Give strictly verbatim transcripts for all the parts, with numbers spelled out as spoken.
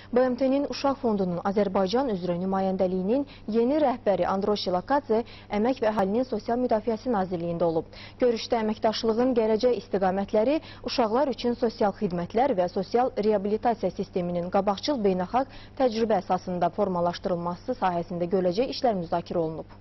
B M T-nin Uşaq Fondunun Azərbaycan üzrə nümayəndəliyinin yeni rəhbəri Androş Şilakadze Əmək və Əhalinin Sosial Müdafiəsi Nazirliyində olub. Görüşdə əməkdaşlığın gələcək istiqamətləri, uşaqlar üçün sosial xidmətlər və sosial reabilitasiya sisteminin qabaqcıl beynəlxalq təcrübə əsasında formalaşdırılması sahəsində görüləcək işlər müzakirə olunub.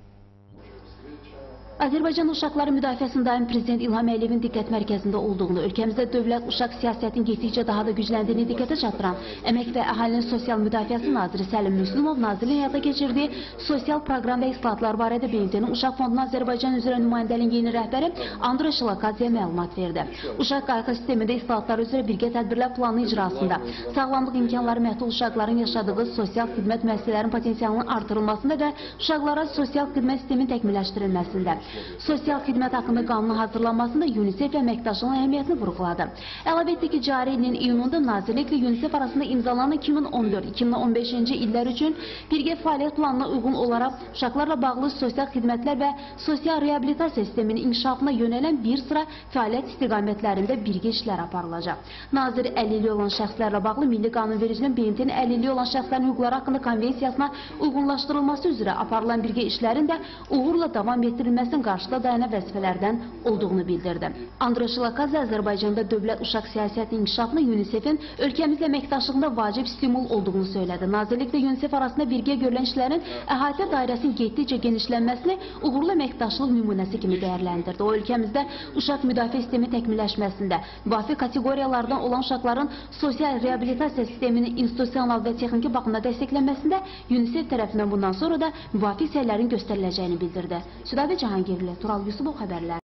Azərbaycan uşaqları müdafiəsinin daim Prezident İlham Əliyevin diqqət mərkəzində olduğunu, ölkəmizdə dövlət uşaq siyasətinin getdikcə daha da gücləndiğini diqqətə çatdıran Əmək və Əhalinin Sosial Müdafiəsi Naziri Səlim Müslümov nazirliyin həyata keçirdiyi sosial proqram və islahatlar barədə B M T-nin Uşaq Fondunun Azərbaycan üzrə nümayəndəliyin yeni rəhbəri Androş Şilakadzeyə məlumat verdi. Uşaq qayğı sistemində islahatlar üzrə birgə tədbirlər planı icrasında, sağlamlıq imkanları məhdud uşaqların yaşadığı sosial xidmət müəssisələrinin potensialının artırılmasında və uşaqlara sosial xidmət sisteminin təkmilləşdirilməsində, sosial xidmət haqqında qanunun hazırlanmasında UNICEF və əməkdaşlığının əhəmiyyətini vurğuladı. Əlavə etdi ki, cari ilin iyununda nazirliklə UNICEF arasında imzalanan iki min on dörd iki min on beşinci illər üçün birgə fəaliyyət planına uyğun olaraq uşaqlarla bağlı sosial xidmətlər və sosial reabilitasiya sisteminin inkişafına yönələn bir sıra fəaliyyət istiqamətlərində birgə işlər aparılacaq. Nazir əlilliyi olan şəxslərlə bağlı Milli Qanunvericiliyin B M T-nin əlilliyi olan şəxslərin hüquqları haqqında konvensiyasına uyğunlaşdırılması üzrə aparılan birgə işlərin də uğurla davam etdirilməsinin qarşıda dayanan vəzifələrdən olduğunu bildirdi. Androş Şilakadze Azərbaycanda dövlət uşaq siyasətinin inkişafına UNICEF-in ölkəmizlə əməkdaşlığında vacib stimul olduğunu söylədi. Nazirliklə UNICEF arasında birgə görülən işlərin əhatə dairəsinin getdikcə genişlənməsini uğurlu əməkdaşlıq nümunəsi kimi dəyərləndirdi. O, ölkəmizdə uşaq müdafiə sistemi təkmilləşməsində, müvafiq kateqoriyalardan olan uşaqların sosial reabilitasiya sisteminin institusional və texniki baxımda dəstəklənməsində UNICEF tərəfindən bundan sonra da müvafiq səylərin göstəriləcəyini bildirdi. Südavi Cahangir, Tural Yusubov xəbərlər.